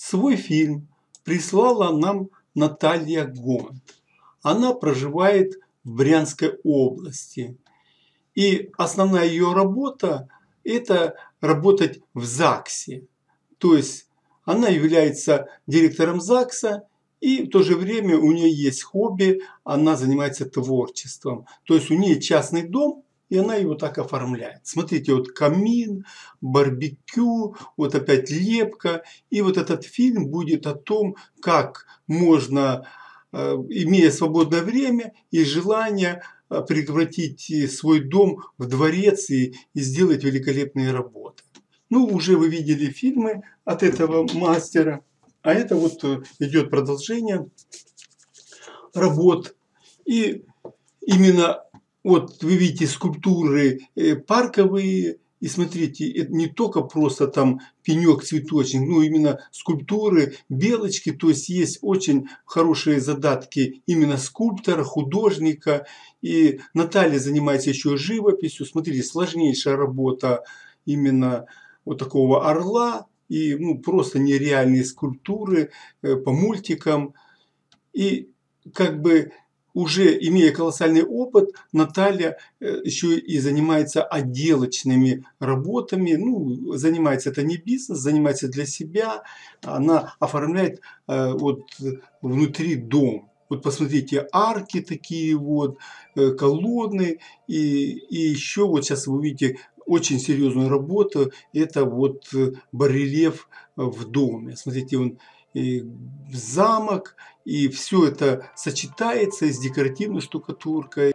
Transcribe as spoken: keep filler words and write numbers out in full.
Свой фильм прислала нам Наталья Гонт. Она проживает в Брянской области. И основная ее работа – это работать в ЗАГСе. То есть она является директором ЗАГСа, и в то же время у нее есть хобби, она занимается творчеством. То есть у нее частный дом, и она его так оформляет. Смотрите, вот камин, барбекю, вот опять лепка. И вот этот фильм будет о том, как можно, имея свободное время и желание, превратить свой дом в дворец и, и сделать великолепные работы. Ну, уже вы видели фильмы от этого мастера, а это вот идет продолжение работ. И именно вот вы видите скульптуры парковые, и смотрите, это не только просто там пенек, цветочек, но именно скульптуры, белочки, то есть есть очень хорошие задатки именно скульптора, художника. И Наталья занимается еще живописью. Смотрите, сложнейшая работа именно вот такого орла и ну, просто нереальные скульптуры по мультикам. И как бы уже имея колоссальный опыт, Наталья еще и занимается отделочными работами. Ну, занимается это не бизнес, занимается для себя. Она оформляет вот внутри дом. Вот посмотрите, арки такие вот, колонны. И, и еще вот сейчас вы увидите очень серьезную работу. Это вот барельеф в доме. Смотрите, он и замок, и все это сочетается с декоративной штукатуркой.